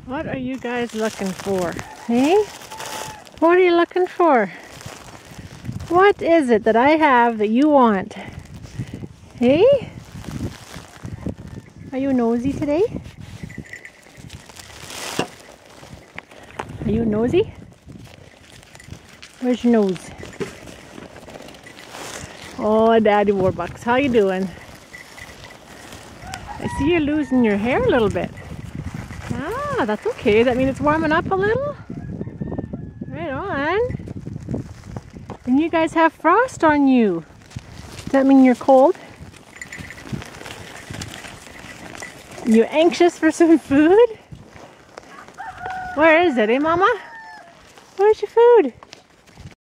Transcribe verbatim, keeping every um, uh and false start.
What are you guys looking for? Hey? What are you looking for? What is it that I have that you want? Hey? Are you nosy today? Are you nosy? Where's your nose? Oh, Daddy Warbucks, how you doing? I see you're losing your hair a little bit. Ah, that's okay. Does that mean it's warming up a little? Right on. And you guys have frost on you. Does that mean you're cold? You anxious for some food? Where is it, eh, Mama? Where's your food?